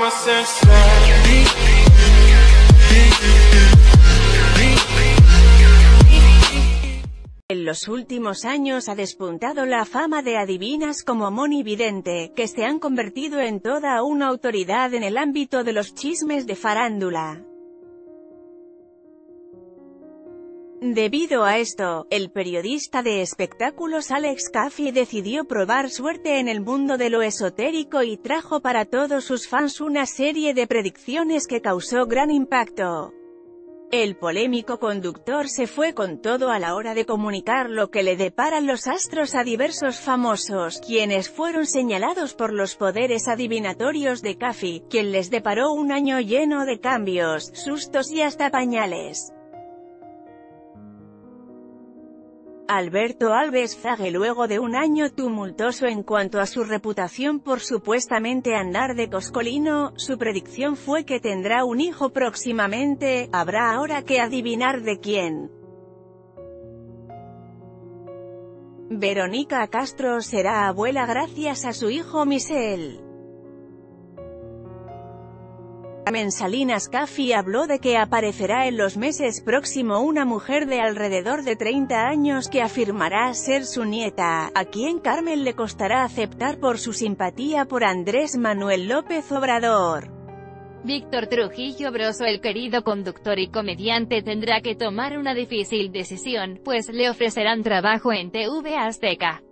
En los últimos años ha despuntado la fama de adivinas como Moni Vidente, que se han convertido en toda una autoridad en el ámbito de los chismes de farándula. Debido a esto, el periodista de espectáculos Alex Caffey decidió probar suerte en el mundo de lo esotérico y trajo para todos sus fans una serie de predicciones que causó gran impacto. El polémico conductor se fue con todo a la hora de comunicar lo que le deparan los astros a diversos famosos, quienes fueron señalados por los poderes adivinatorios de Caffey, quien les deparó un año lleno de cambios, sustos y hasta pañales. Alberto Alves Zague, luego de un año tumultuoso en cuanto a su reputación por supuestamente andar de coscolino, su predicción fue que tendrá un hijo próximamente. Habrá ahora que adivinar de quién. Verónica Castro será abuela gracias a su hijo Michel. Carmen Salinas Caffey habló de que aparecerá en los meses próximos una mujer de alrededor de 30 años que afirmará ser su nieta, a quien Carmen le costará aceptar por su simpatía por Andrés Manuel López Obrador. Víctor Trujillo Broso, el querido conductor y comediante, tendrá que tomar una difícil decisión, pues le ofrecerán trabajo en TV Azteca.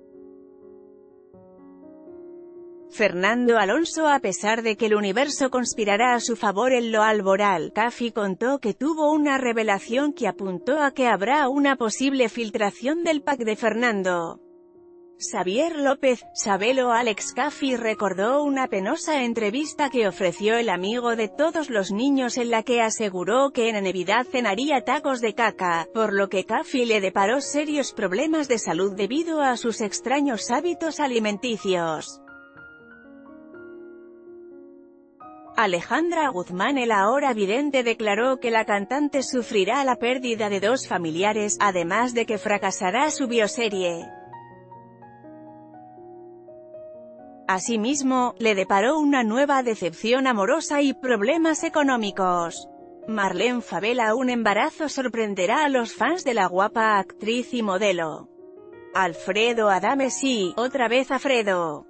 Fernando Alonso, a pesar de que el universo conspirará a su favor en lo laboral, Caffey contó que tuvo una revelación que apuntó a que habrá una posible filtración del pack de Fernando. Xavier López Sabelo. Alex Caffey recordó una penosa entrevista que ofreció el amigo de todos los niños en la que aseguró que en Navidad cenaría tacos de caca, por lo que Caffey le deparó serios problemas de salud debido a sus extraños hábitos alimenticios. Alejandra Guzmán, el ahora vidente, declaró que la cantante sufrirá la pérdida de 2 familiares, además de que fracasará su bioserie. Asimismo, le deparó una nueva decepción amorosa y problemas económicos. Marlene Favela, un embarazo sorprenderá a los fans de la guapa actriz y modelo. Alfredo Adame, sí, otra vez Alfredo.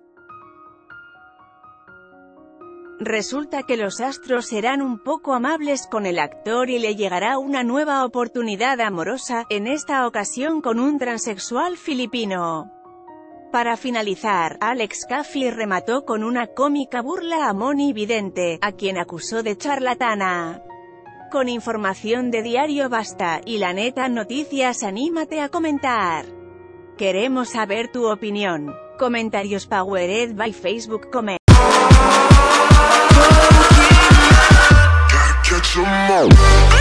Resulta que los astros serán un poco amables con el actor y le llegará una nueva oportunidad amorosa, en esta ocasión con un transexual filipino. Para finalizar, Alex Caffey remató con una cómica burla a Moni Vidente, a quien acusó de charlatana. Con información de Diario Basta y La Neta Noticias, anímate a comentar. Queremos saber tu opinión. Comentarios powered by Facebook Comment. Catch 'em all.